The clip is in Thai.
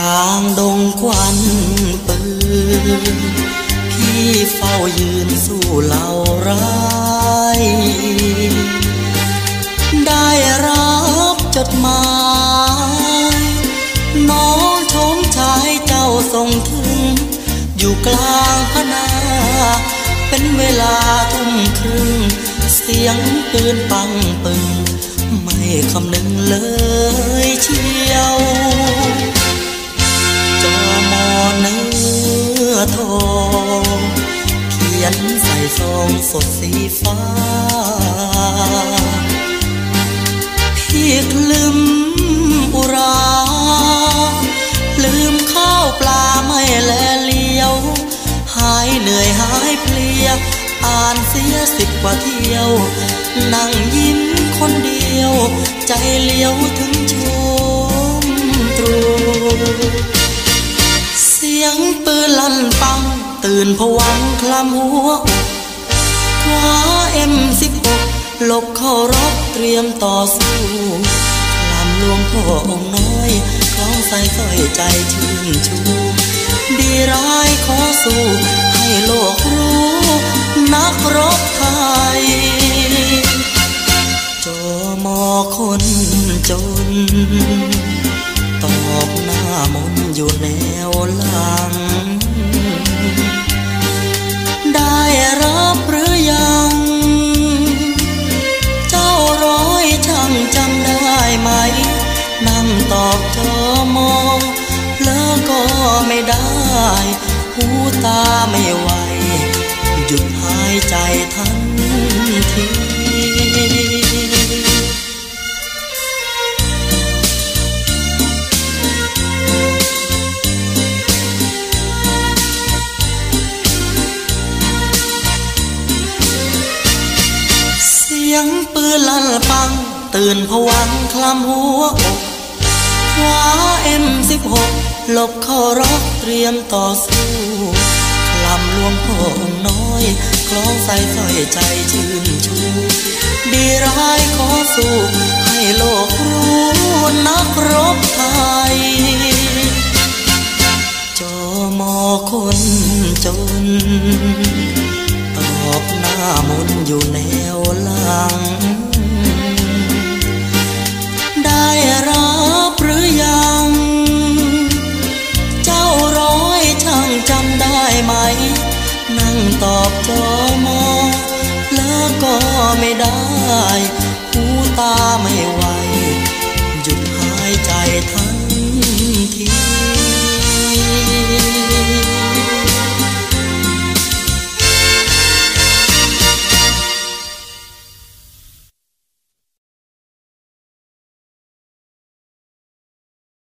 างดงควันปืนพี่เฝ้ายืนสู้เหล่าร้ายได้รับจดหมายน้องชมชายเจ้าส่งถึงอยู่กลางพนาเป็นเวลาทุ่มครึ่งเสียงปืนปังปึงไม่คำนึงเลยเชียวจอมอเนื้อทองเขียนใส่ซองสดสีฟ้าพี่คลืมอุราลืมข้าวปลาไม่แลเลี้ยวหายเหนื่อยหายเพลียอ่านเสีย10 กว่าเที่ยวนั่งยิ้มคนเดียวใจเลี้ยวถึงชมตรูเสียงปืนลั่นปังตื่นผวังคลำหัวอกคว้า M16 หลบเข้ารบเตรียมต่อสู้คลำหลวงพ่อองค์น้อยคล้องใส่สร้อยใจชื่นชูดีร้ายขอสู้ให้โลกรู้นักรบไทยจอมอคนจนตอบหน้ามนอยู่แนวหลังได้รับหรือยังเจ้าร้อยช่างจำได้ไหมนั่งตอบจอมอแล้วก็ไม่ได้หูตาไม่ไหวหยุดหายใจทันทีเสียงปืนลั่นปังตื่นผวังคลำหัวอกคว้า M16 หลบเข้ารบเตรียมต่อสู้คลำหลวงพ่อองค์น้อยคล้องใส่สร้อยใจชื่นชูดีร้ายขอสู้ให้โลกรู้นักรบไทยจอมอคนจนตอบหน้ามนอยู่แนวหลังได้รับหรือยังเจ้าร้อยช่างจำได้ไหมนั่งตอบจอมอแล้วก็ไม่ได้หูตาไม่ไหว